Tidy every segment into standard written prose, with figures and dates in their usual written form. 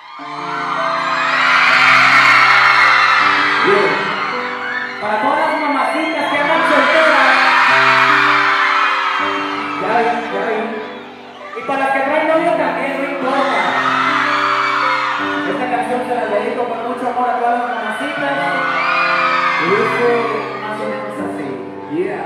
Bien. Para todas las mamacitas que andan solteras. Ya vi. Y para las que traen novio también, no importa. Esta canción se la dedico con mucho amor a todas las mamacitas. Y dice más o menos así. Yeah.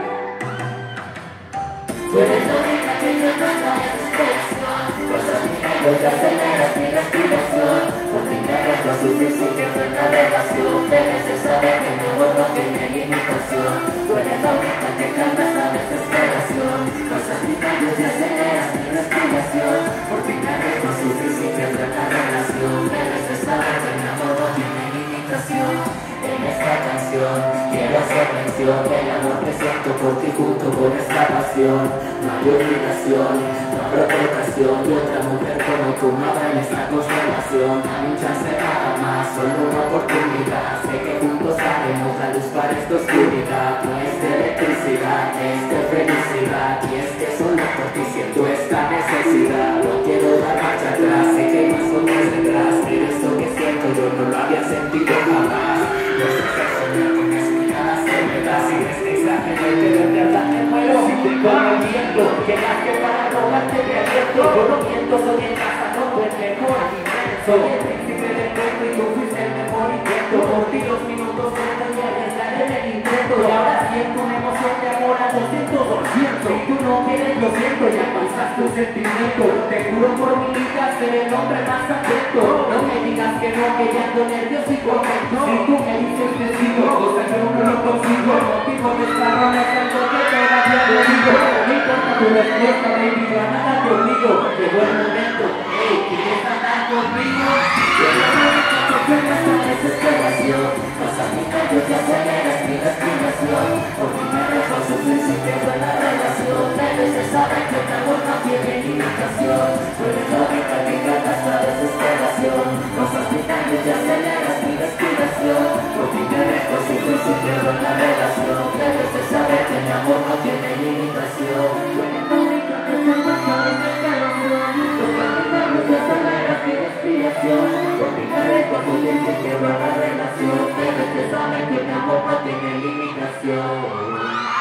Tú eres la única que yo no sabes expresión. Cosas mías te aceleras mi respiración. Por ti me dejo sufrir sin que fue una relación. Debes de saber que mi amor no tiene limitación. Tú eres la única que calma esta desesperación. Cosas mías te aceleras mi respiración. Por ti me dejo sufrir sin que fue una relación. Debes de saber que mi amor no tiene limitación. En esta canción quiero hacer mención del amor que siento por ti junto con esta pasión. No hay obligación, no habrá provocación de otra mujer como tú no habrá en esta constelación. Dame un chance nada más, solo una oportunidad. Sé que juntos haremos la luz para esta oscuridad. No es de electricidad, es de felicidad. Y es que solo por ti siento esta necesidad. No quiero dar marcha atrás, sé que más cosas detrás. Pero esto que siento yo no lo había sentido jamás. No sé qué soñar con mis miradas que me das. Y desde exagero que de verdad me muero. Si te corro el viento, llegaste para robarte mi aliento. Yo no miento, soy el cazador del mejor alimento. Soy el príncipe del cuento y tú fuiste el mejor intento. Por ti los minutos cuentan y arriesgaré en el intento. Y ahora siento una emoción de amor a 200%. Si tú no quieres, lo siento, ya pausaste tu sentimiento. Te juro por mi vida ser el hombre más atento. No me digas que no, que ya ando nervioso y contento. Si tú me dices que sigo, cosa que no lo consigo. El motivo de esta ronda es algo que todavía no digo. No importa tu respuesta, baby, yo a nada te obligo. Llegó el momento, hey, ¿quieres andar conmigo? Yo no me dejo que esta desesperación. Pasa mi callo y aceleras mi respiración. Por ti me dejo sufrir sin que buena relación. Debes de saber que el amor no tiene limitación. Tú eres la única que canta esta desesperación. Cosas mi callo y aceleras mi respiración. Por ti me dejo sufrir sin que buena relación. Debes de saber que mi amor no tiene limitación. Tú eres la única que canta esta desesperación. Cosas mi callo y aceleras mi respiración. Por ti me dejo sufrir sin que buena relación. Debes de saber que mi amor no tiene limitación.